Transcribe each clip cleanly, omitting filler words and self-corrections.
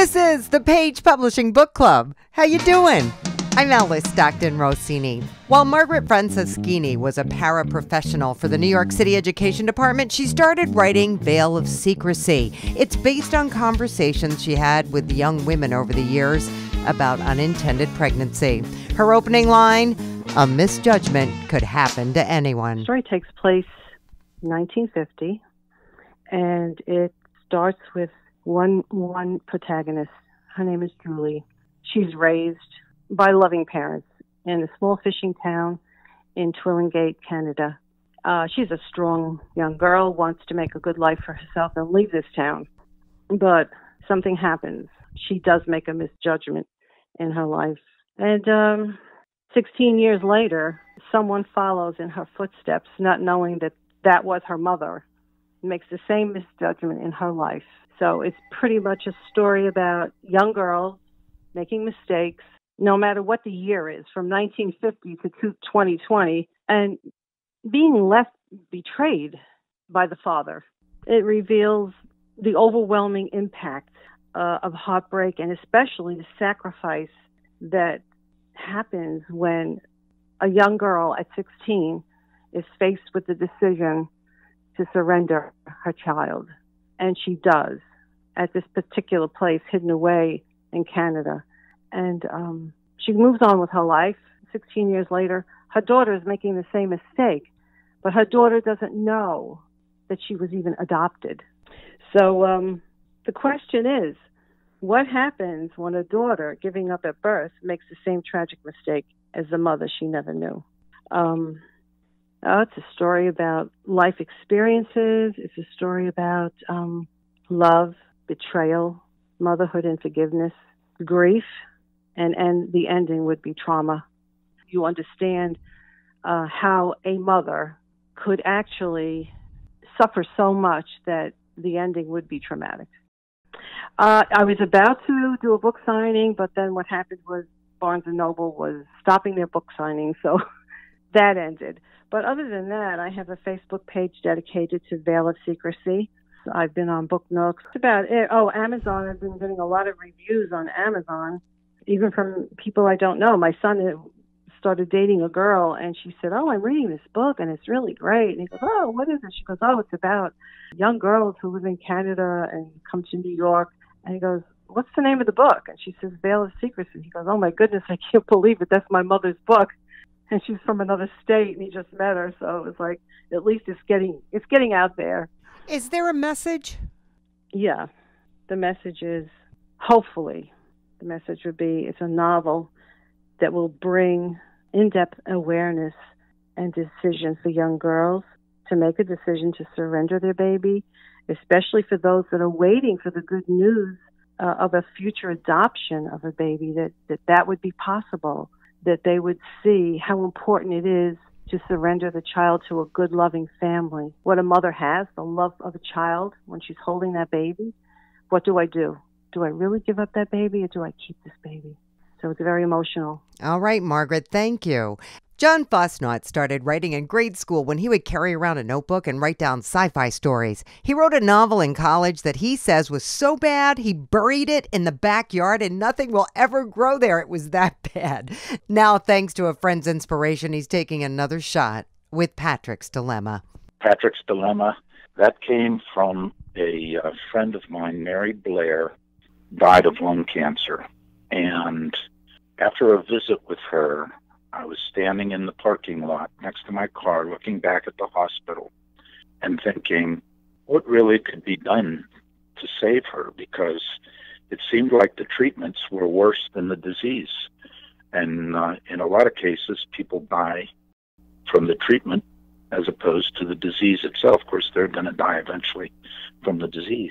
This is the Page Publishing Book Club. How you doing? I'm Alice Stockton Rossini. While Margaret Franceschini was a paraprofessional for the New York City Education Department, she started writing Veil of Secrecy. It's based on conversations she had with young women over the years about unintended pregnancy. Her opening line, "A misjudgment could happen to anyone." The story takes place in 1950, and it starts with one protagonist. Her name is Julie. She's raised by loving parents in a small fishing town in Twillingate, Canada. She's a strong young girl, wants to make a good life for herself and leave this town. But something happens. She does make a misjudgment in her life. And 16 years later, someone follows in her footsteps, not knowing that that was her mother, makes the same misjudgment in her life. So it's pretty much a story about young girls making mistakes, no matter what the year is, from 1950 to 2020, and being left betrayed by the father. It reveals the overwhelming impact of heartbreak, and especially the sacrifice that happens when a young girl at 16 is faced with the decision to surrender her child. And she does, at this particular place hidden away in Canada. And she moves on with her life. 16 years later, her daughter is making the same mistake, but her daughter doesn't know that she was even adopted. So the question is, what happens when a daughter giving up at birth makes the same tragic mistake as the mother she never knew? It's a story about life experiences. It's a story about love, betrayal, motherhood and forgiveness, grief, and the ending would be trauma. You understand how a mother could actually suffer so much that the ending would be traumatic. I was about to do a book signing, but then what happened was Barnes & Noble was stopping their book signing, so that ended. But other than that, I have a Facebook page dedicated to Veil of Secrecy. I've been on Book Nook. That's about it. Oh, Amazon. I've been getting a lot of reviews on Amazon, even from people I don't know. My son started dating a girl, and she said, "Oh, I'm reading this book, and it's really great." And he goes, "Oh, what is it?" She goes, "Oh, it's about young girls who live in Canada and come to New York." And he goes, "What's the name of the book?" And she says, Veil of Secrecy. He goes, "Oh, my goodness, I can't believe it. That's my mother's book." And she's from another state, and he just met her. So it was like, at least it's getting out there. Is there a message? Yeah. The message is, hopefully, the message would be, it's a novel that will bring in-depth awareness and decision for young girls to make a decision to surrender their baby, especially for those that are waiting for the good news of a future adoption of a baby, that would be possible, that they would see how important it is to surrender the child to a good, loving family. What a mother has, the love of a child when she's holding that baby. What do I do? Do I really give up that baby, or do I keep this baby? So it's very emotional. All right, Margaret, thank you. John Fosnaut started writing in grade school when he would carry around a notebook and write down sci-fi stories. He wrote a novel in college that he says was so bad he buried it in the backyard and nothing will ever grow there. It was that bad. Now, thanks to a friend's inspiration, he's taking another shot with Patrick's Dilemma. Patrick's Dilemma, that came from a friend of mine, Mary Blair, died of lung cancer. And after a visit with her, I was standing in the parking lot next to my car looking back at the hospital and thinking, what really could be done to save her? Because it seemed like the treatments were worse than the disease. And in a lot of cases, people die from the treatment as opposed to the disease itself. Of course, they're going to die eventually from the disease.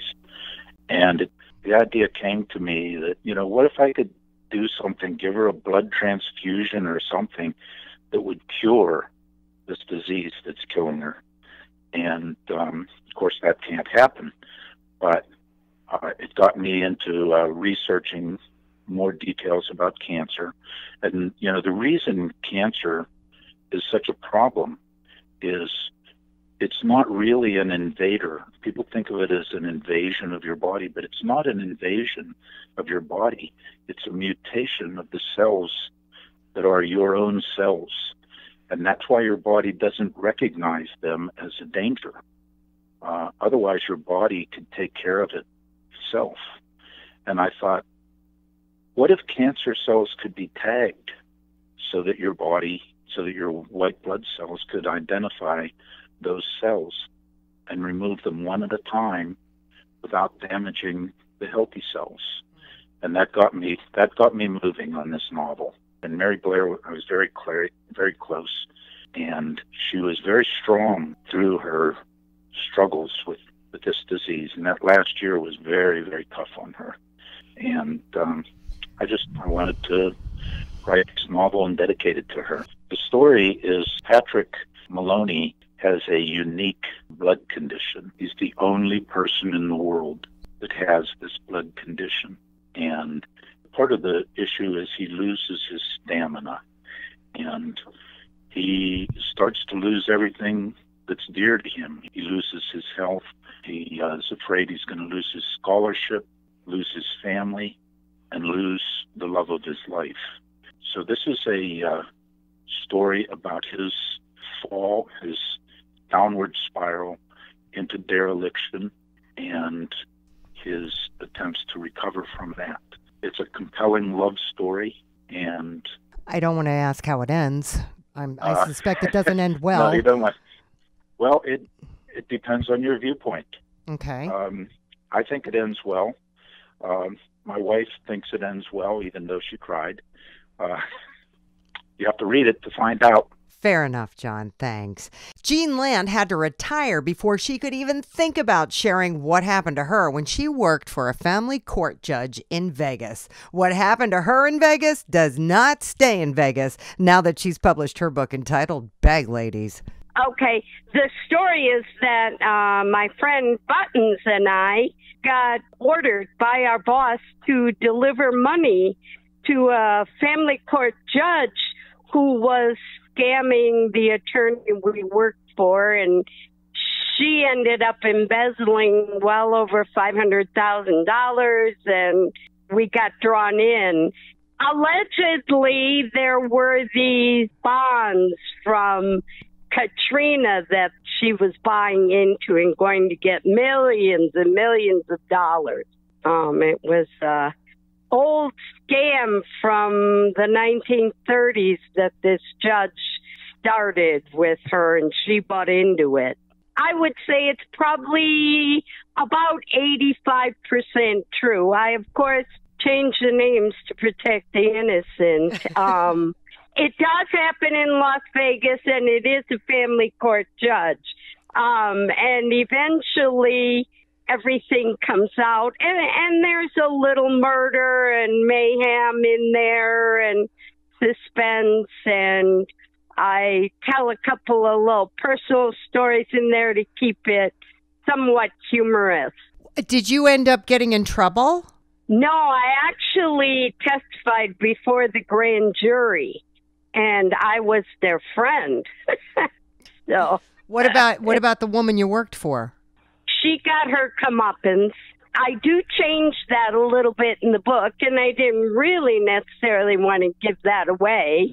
And the idea came to me that, what if I could do something, give her a blood transfusion or something that would cure this disease that's killing her. And, of course, that can't happen. But it got me into researching more details about cancer. And, the reason cancer is such a problem is it's not really an invader. People think of it as an invasion of your body, but it's not an invasion of your body. It's a mutation of the cells that are your own cells. And that's why your body doesn't recognize them as a danger. Otherwise, your body could take care of it itself. And I thought, what if cancer cells could be tagged so that your white blood cells could identify those cells and remove them one at a time without damaging the healthy cells? And that got me moving on this novel. And Mary Blair, I was very close, and she was very strong through her struggles with this disease. And that last year was very, very tough on her. And I wanted to write this novel and dedicate it to her. The story is Patrick Maloney has a unique blood condition. He's the only person in the world that has this blood condition. And part of the issue is he loses his stamina, and he starts to lose everything that's dear to him. He loses his health. He is afraid he's going to lose his scholarship, lose his family, and lose the love of his life. So this is a story about his fall, his downward spiral into dereliction, and his attempts to recover from that. It's a compelling love story, and I don't want to ask how it ends. I suspect it doesn't end well. No, you don't want. Well, it depends on your viewpoint. Okay. I think it ends well. My wife thinks it ends well, even though she cried. You have to read it to find out. Fair enough, John. Thanks. Jean Land had to retire before she could even think about sharing what happened to her when she worked for a family court judge in Vegas. What happened to her in Vegas does not stay in Vegas now that she's published her book entitled Bag Ladies. Okay. The story is that my friend Buttons and I got ordered by our boss to deliver money to a family court judge who was scamming the attorney we worked for, and she ended up embezzling well over $500,000, and we got drawn in. Allegedly, there were these bonds from Katrina that she was buying into and going to get millions and millions of dollars. It was a old scam from the 1930s that this judge started with her, and she bought into it. I would say it's probably about 85% true. I, of course, changed the names to protect the innocent. It does happen in Las Vegas, and it is a family court judge. And eventually everything comes out, and there's a little murder and mayhem in there and suspense, and I tell a couple of little personal stories in there to keep it somewhat humorous. Did you end up getting in trouble? No, I actually testified before the grand jury, and I was their friend. So what about the woman you worked for? She got her comeuppance. I do change that a little bit in the book, and I didn't really necessarily want to give that away.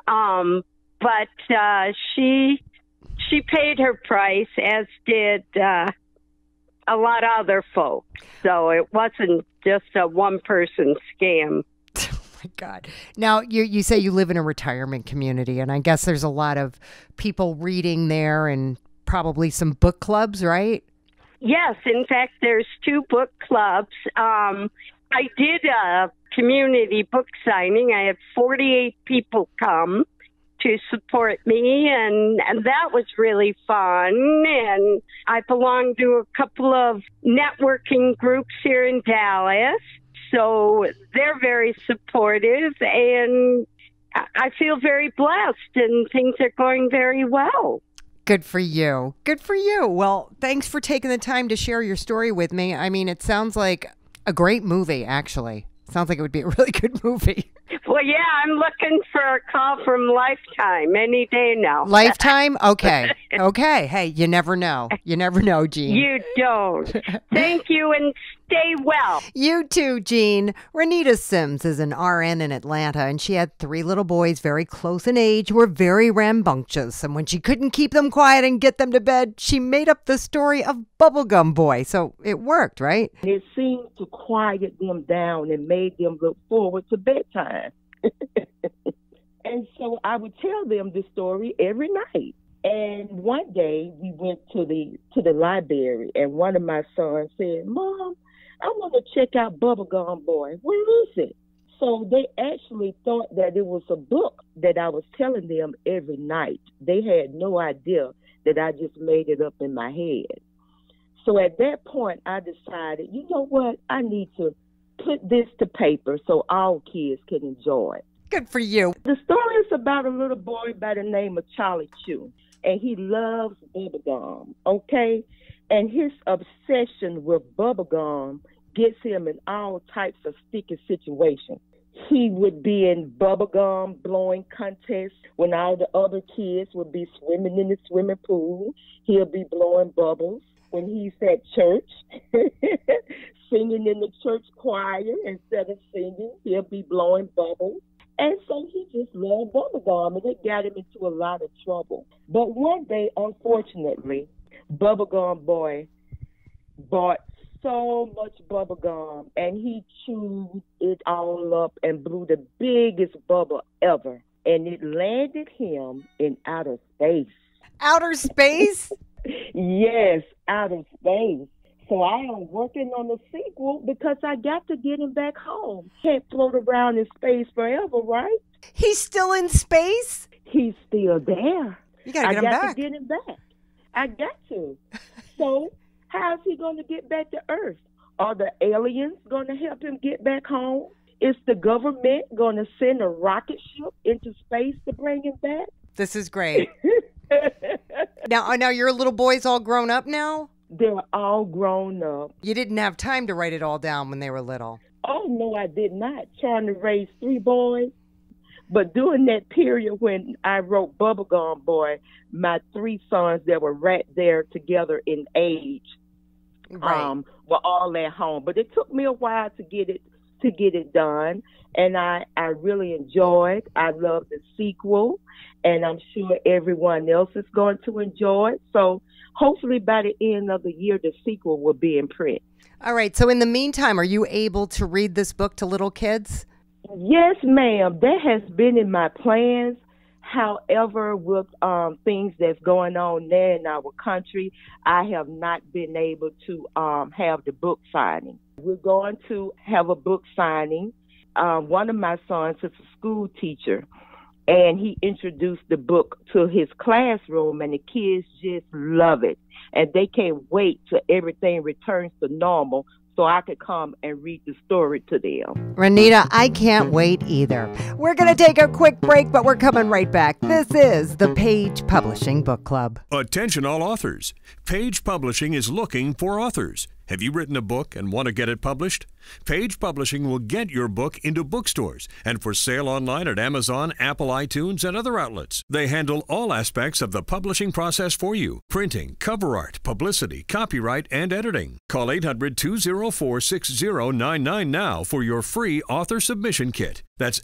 But she paid her price, as did a lot of other folks. So it wasn't just a one-person scam. Oh, my God. Now, you say you live in a retirement community, and I guess there's a lot of people reading there and probably some book clubs, right? Yes. In fact, there's 2 book clubs. I did a community book signing. I had 48 people come to support me, and that was really fun. And I belong to a couple of networking groups here in Dallas, so they're very supportive, and I feel very blessed, and things are going very well. Good for you. Good for you. Well, thanks for taking the time to share your story with me. I mean, it sounds like a great movie, actually. Sounds like it would be a really good movie. Well, yeah, I'm looking for a call from Lifetime any day now. Lifetime? Okay. Okay. Hey, you never know. You never know, Jean. You don't. Thank you, and stay well. You too, Jean. Renita Sims is an RN in Atlanta, and she had 3 little boys very close in age who were very rambunctious. And when she couldn't keep them quiet and get them to bed, she made up the story of Bubblegum Boy. So it worked, right? It seemed to quiet them down and made them look forward to bedtime. And so I would tell them the story every night. And one day we went to the library, and one of my sons said, "Mom, I want to check out Bubblegum Boy. Where is it?" So they actually thought that it was a book that I was telling them every night. They had no idea that I just made it up in my head. So at that point, I decided, you know what? I need to put this to paper so all kids can enjoy it. Good for you. The story is about a little boy by the name of Charlie Chew, and he loves bubblegum, okay? And his obsession with bubblegum gets him in all types of sticky situations. He would be in bubblegum blowing contests when all the other kids would be swimming in the swimming pool. He'll be blowing bubbles. When he's at church, singing in the church choir, instead of singing, he'll be blowing bubbles. And so he just loved bubblegum, and it got him into a lot of trouble. But one day, unfortunately, Bubblegum Boy bought so much bubblegum, and he chewed it all up and blew the biggest bubble ever. And it landed him in outer space. Outer space? Yes, outer space. So I am working on the sequel because I got to get him back home. Can't float around in space forever, right? He's still in space? He's still there. You gotta get him back. I got to get him back. I got to. So how's he going to get back to Earth? Are the aliens going to help him get back home? Is the government going to send a rocket ship into space to bring him back? This is great. Now your little boy's all grown up now? They're all grown up. You didn't have time to write it all down when they were little. Oh, no, I did not. Trying to raise 3 boys. But during that period when I wrote Bubblegum Boy, my 3 sons that were right there together in age Right. were all at home. But it took me a while to get it done. And I really enjoyed. I love the sequel. And I'm sure everyone else is going to enjoy it. So hopefully by the end of the year, the sequel will be in print. All right. So in the meantime, are you able to read this book to little kids? Yes, ma'am. That has been in my plans. However, with things that's going on there in our country, I have not been able to have the book signing. We're going to have a book signing. One of my sons is a school teacher, and he introduced the book to his classroom, and the kids just love it. And they can't wait till everything returns to normal so I could come and read the story to them. Renita, I can't wait either. We're going to take a quick break, but we're coming right back. This is the Page Publishing Book Club. Attention all authors. Page Publishing is looking for authors. Have you written a book and want to get it published? Page Publishing will get your book into bookstores and for sale online at Amazon, Apple iTunes, and other outlets. They handle all aspects of the publishing process for you: printing, cover art, publicity, copyright, and editing. Call 800-204-6099 now for your free author submission kit. That's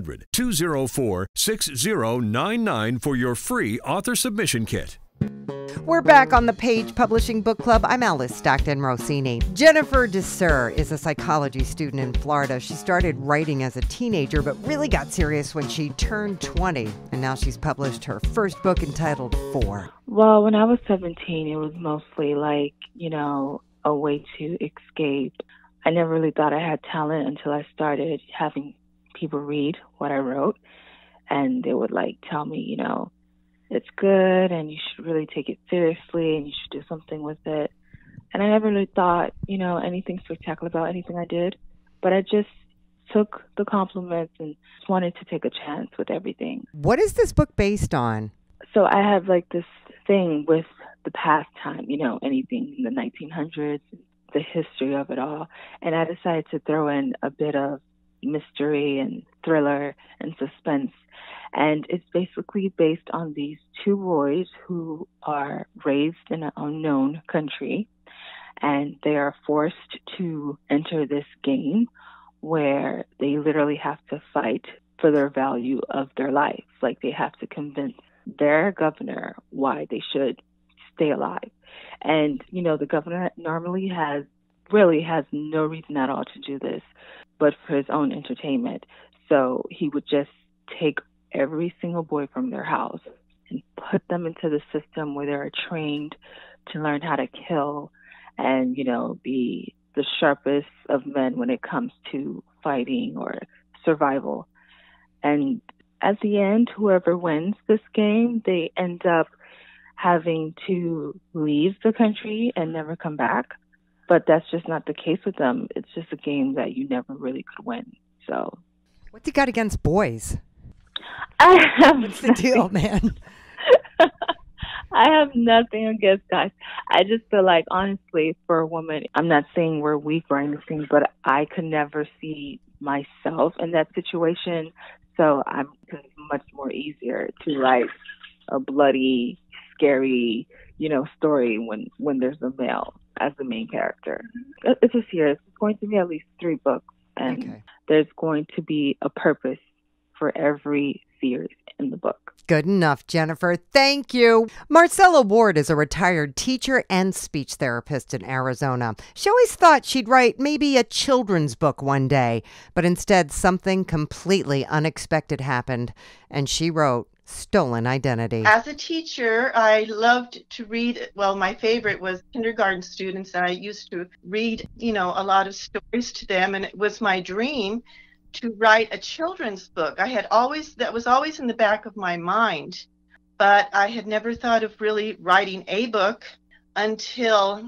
800-204-6099 for your free author submission kit. We're back on the Page Publishing Book Club. I'm Alice Stockton Rossini. Jennifer DeSer is a psychology student in Florida. She started writing as a teenager, but really got serious when she turned 20. And now she's published her first book entitled 4. Well, when I was 17, it was mostly like, a way to escape. I never really thought I had talent until I started having people read what I wrote. And they would tell me, it's good and you should really take it seriously and you should do something with it. And I never really thought, anything spectacular about anything I did, but I just took the compliments and just wanted to take a chance with everything. What is this book based on? So I have this thing with the past time, anything in the 1900s, the history of it all. And I decided to throw in a bit of, mystery and thriller and suspense. And it's basically based on these two boys who are raised in an unknown country, and they are forced to enter this game where they literally have to fight for their value of their life. Like, they have to convince their governor why they should stay alive. And, you know, the governor normally has no reason at all to do this, but for his own entertainment. So he would just take every single boy from their house and put them into the system where they're trained to learn how to kill and, you know, be the sharpest of men when it comes to fighting or survival. And at the end, whoever wins this game, they end up having to leave the country and never come back. But that's just not the case with them. It's just a game that you never really could win. So, what's he got against boys? What's the deal, man? I have nothing against guys. I just feel like, honestly, for a woman, I'm not saying we're weak or anything, but I could never see myself in that situation. So it's much more easier to write a bloody, scary, you know, story when there's a male as the main character. It's a series. It's going to be at least 3 books, and there's going to be a purpose for every series in the book. Good enough, Jennifer. Thank you. Marcella Ward is a retired teacher and speech therapist in Arizona. She always thought she'd write maybe a children's book one day, but instead something completely unexpected happened, and she wrote Stolen Identity. As a teacher, I loved to read. Well, my favorite was kindergarten students, and I used to read, you know, a lot of stories to them, and it was my dream to write a children's book. That was always in the back of my mind, but I had never thought of really writing a book until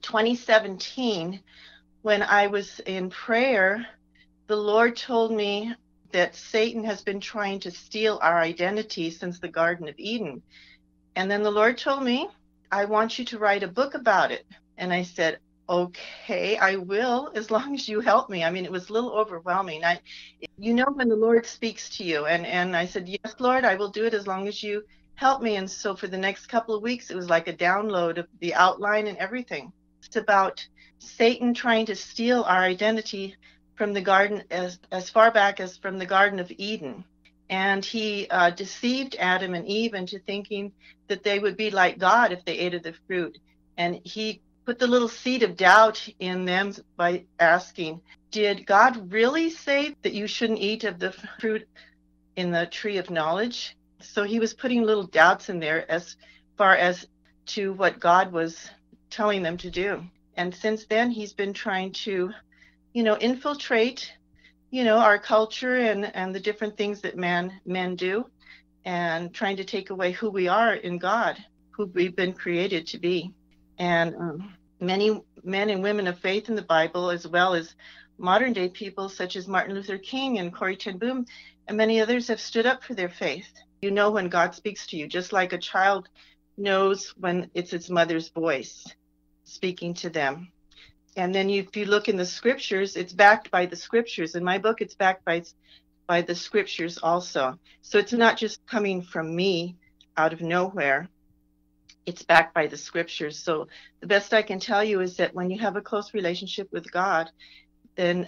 2017, when I was in prayer. The Lord told me that Satan has been trying to steal our identity since the Garden of Eden. And then the Lord told me, I want you to write a book about it. And I said, okay, I will, as long as you help me. I mean, it was a little overwhelming. You know when the Lord speaks to you. And I said, yes, Lord, I will do it as long as you help me. And so for the next couple of weeks, it was like a download of the outline and everything. It's about Satan trying to steal our identity from the garden, as far back as from the Garden of Eden. And he deceived Adam and Eve into thinking that they would be like God if they ate of the fruit. And he put the little seed of doubt in them by asking, did God really say that you shouldn't eat of the fruit in the tree of knowledge? So he was putting little doubts in there as far as to what God was telling them to do. And since then, he's been trying to, you know, infiltrate, you know, our culture and the different things that men do, and trying to take away who we are in God, who we've been created to be. And many men and women of faith in the Bible, as well as modern day people such as Martin Luther King and Corrie ten Boom, and many others, have stood up for their faith. You know when God speaks to you, just like a child knows when it's its mother's voice speaking to them. And then if you look in the scriptures, it's backed by the scriptures. In my book, it's backed by the scriptures also. So it's not just coming from me out of nowhere. It's backed by the scriptures. So the best I can tell you is that when you have a close relationship with God, then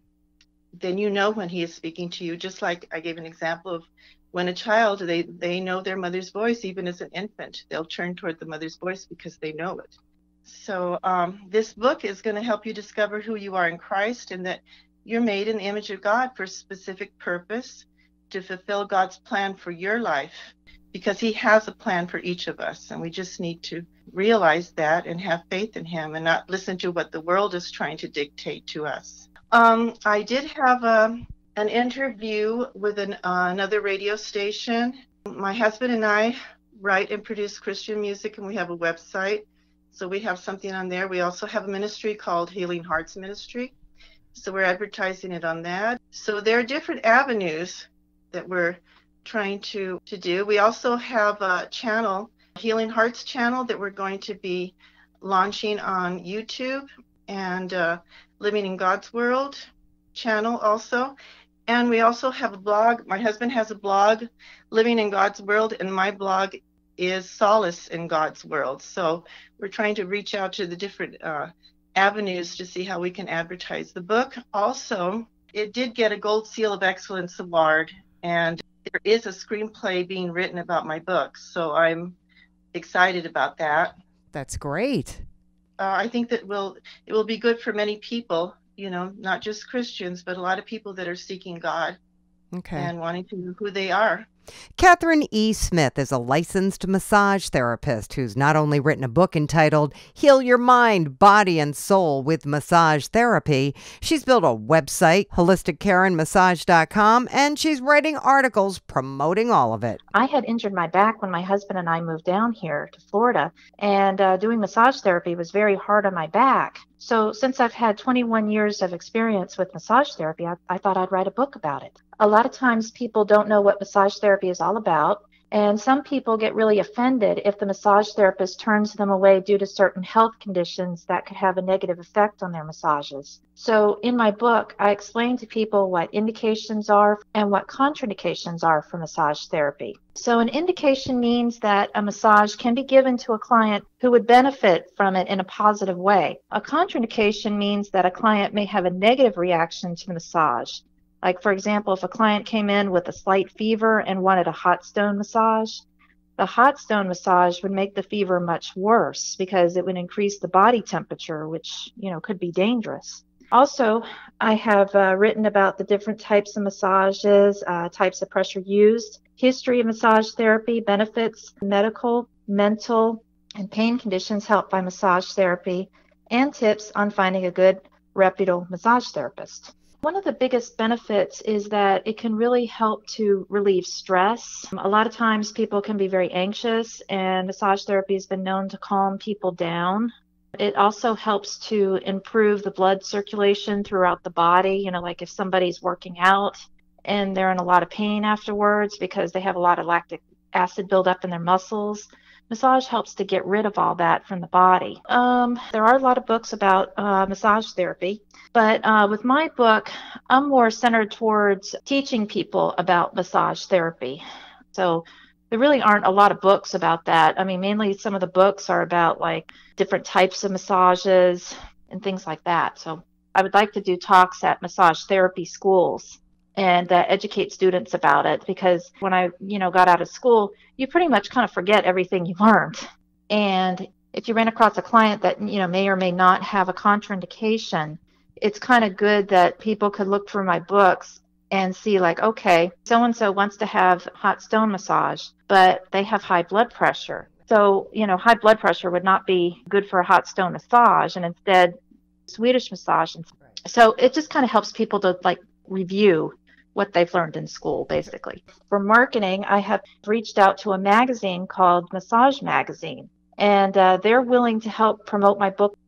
you know when he is speaking to you. Just like I gave an example of when a child, they know their mother's voice, even as an infant. They'll turn toward the mother's voice because they know it. So this book is going to help you discover who you are in Christ, and that you're made in the image of God for a specific purpose, to fulfill God's plan for your life, because he has a plan for each of us. And we just need to realize that and have faith in him and not listen to what the world is trying to dictate to us. I did have an interview with another radio station. My husband and I write and produce Christian music, and we have a website. So we have something on there. We also have a ministry called Healing Hearts Ministry. So we're advertising it on that. So there are different avenues that we're trying to do. We also have a channel, Healing Hearts channel, that we're going to be launching on YouTube, and Living in God's World channel also. And we also have a blog. My husband has a blog, Living in God's World, and my blog is Solace in God's World. So we're trying to reach out to the different avenues to see how we can advertise the book. Also, it did get a Gold Seal of Excellence Award, and there is a screenplay being written about my book. So I'm excited about that. That's great. I think that it will be good for many people, not just Christians, but a lot of people that are seeking God and wanting to know who they are. Catherine E. Smith is a licensed massage therapist who's not only written a book entitled Heal Your Mind, Body, and Soul with Massage Therapy, she's built a website, holisticcareandmassage.com, and she's writing articles promoting all of it. I had injured my back when my husband and I moved down here to Florida, and doing massage therapy was very hard on my back. So since I've had 21 years of experience with massage therapy, I thought I'd write a book about it. A lot of times people don't know what massage therapy is all about, and some people get really offended if the massage therapist turns them away due to certain health conditions that could have a negative effect on their massages. So in my book, I explain to people what indications are and what contraindications are for massage therapy. So an indication means that a massage can be given to a client who would benefit from it in a positive way. A contraindication means that a client may have a negative reaction to the massage. Like, for example, if a client came in with a slight fever and wanted a hot stone massage, the hot stone massage would make the fever much worse because it would increase the body temperature, which, could be dangerous. Also, I have written about the different types of massages, types of pressure used, history of massage therapy, benefits, medical, mental, and pain conditions helped by massage therapy, and tips on finding a good, reputable massage therapist. One of the biggest benefits is that it can really help to relieve stress. A lot of times people can be very anxious, and massage therapy has been known to calm people down. It also helps to improve the blood circulation throughout the body. Like if somebody's working out and they're in a lot of pain afterwards because they have a lot of lactic acid buildup in their muscles, massage helps to get rid of all that from the body. There are a lot of books about massage therapy, but with my book, I'm more centered towards teaching people about massage therapy. So there really aren't a lot of books about that. I mean, mainly some of the books are about like different types of massages and things like that. So I would like to do talks at massage therapy schools and educate students about it, because when I, got out of school, you pretty much kind of forget everything you learned. And if you ran across a client that, may or may not have a contraindication, it's kind of good that people could look through my books and see like, okay, so-and-so wants to have hot stone massage, but they have high blood pressure. So, high blood pressure would not be good for a hot stone massage, and instead Swedish massage. So it just kind of helps people to like review what they've learned in school, basically. For marketing, I have reached out to a magazine called Massage Magazine, and they're willing to help promote my book.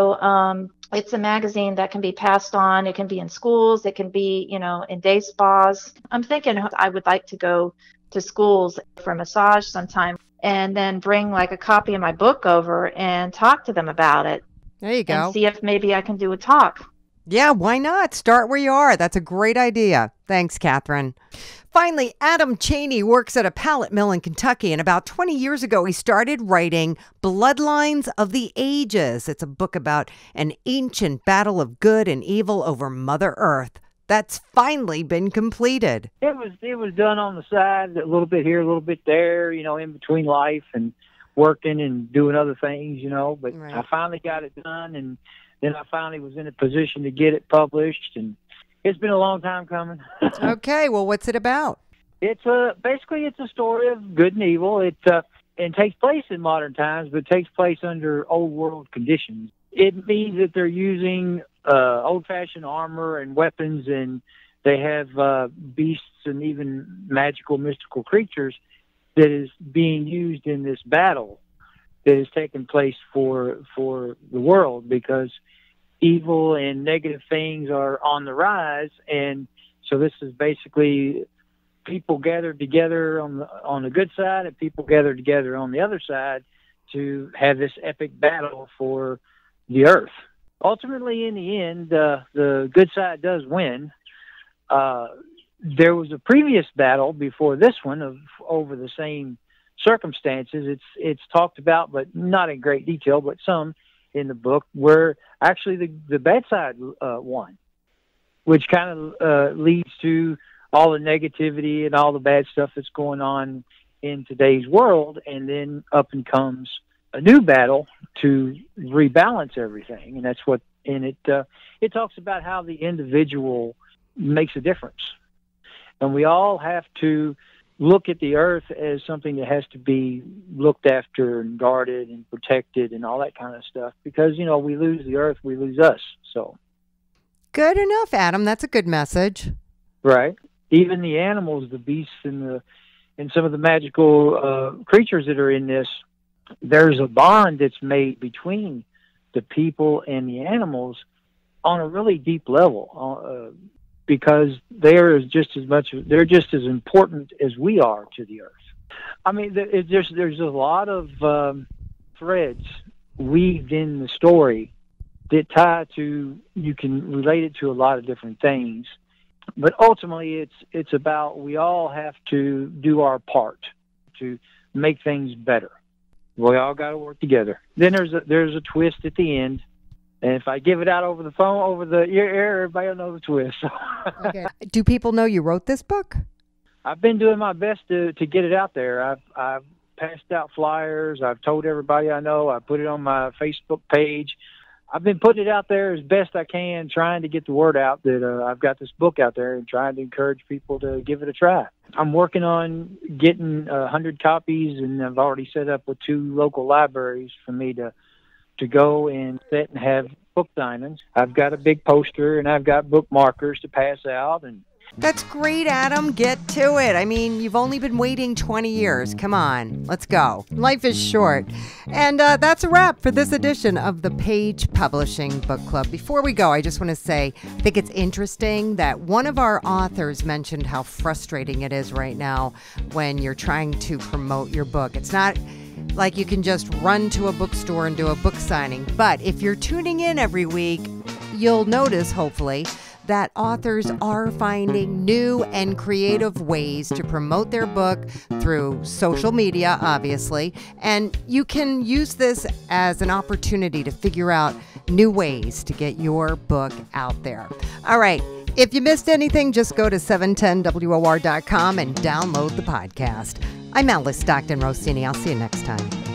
So it's a magazine that can be passed on. It can be in schools. It can be, in day spas. I'm thinking I would like to go to schools for massage sometime and then bring like a copy of my book over and talk to them about it. There you go. And see if maybe I can do a talk. Yeah, why not? Start where you are. That's a great idea. Thanks, Catherine. Finally, Adam Cheney works at a pallet mill in Kentucky, and about 20 years ago, he started writing Bloodlines of the Ages. It's a book about an ancient battle of good and evil over Mother Earth. That's finally been completed. It was done on the side, a little bit here, a little bit there, in between life and working and doing other things, But right. I finally got it done, and then I finally was in a position to get it published, and it's been a long time coming. Okay, well, what's it about? It's basically a story of good and evil. It takes place in modern times, but it takes place under old world conditions. It means that they're using old-fashioned armor and weapons, and they have beasts and even magical, mystical creatures that is being used in this battle that is taking place for the world, because evil and negative things are on the rise. And so this is basically people gathered together on the good side and people gathered together on the other side to have this epic battle for the earth ultimately, in the end, the good side does win. There was a previous battle before this one over the same circumstances. It's talked about, but not in great detail, but some in the book, where actually the bad side won, which kind of leads to all the negativity and all the bad stuff that's going on in today's world. And then up and comes a new battle to rebalance everything. And that's what, and it talks about how the individual makes a difference. And we all have to look at the earth as something that has to be looked after and guarded and protected and all that kind of stuff. Because, we lose the earth, we lose us. So. Good enough, Adam. That's a good message. Right. Even the animals, the beasts, and some of the magical creatures that are in this, there's a bond that's made between the people and the animals on a really deep level, because they're just as important as we are to the earth. I mean, there's a lot of threads weaved in the story that tie to, you can relate it to a lot of different things. But ultimately, it's about, we all have to do our part to make things better. We all got to work together. Then there's a twist at the end, and if I give it out over the phone, over the air, everybody will know the twist. Okay. Do people know you wrote this book? I've been doing my best to get it out there. I've passed out flyers. I've told everybody I know. I put it on my Facebook page. I've been putting it out there as best I can, trying to get the word out that I've got this book out there and trying to encourage people to give it a try. I'm working on getting 100 copies, and I've already set up with 2 local libraries for me to go and sit and have book signings. I've got a big poster, and I've got bookmarkers to pass out. And that's great, Adam. Get to it. I mean, you've only been waiting 20 years. Come on, let's go. Life is short. And that's a wrap for this edition of the Page Publishing Book Club. Before we go, I just want to say, I think it's interesting that one of our authors mentioned how frustrating it is right now when you're trying to promote your book. It's not like you can just run to a bookstore and do a book signing. But if you're tuning in every week, you'll notice, hopefully, that authors are finding new and creative ways to promote their book through social media, obviously. And you can use this as an opportunity to figure out new ways to get your book out there. All right. If you missed anything, just go to 710WOR.com and download the podcast. I'm Alice Stockton Rossini. I'll see you next time.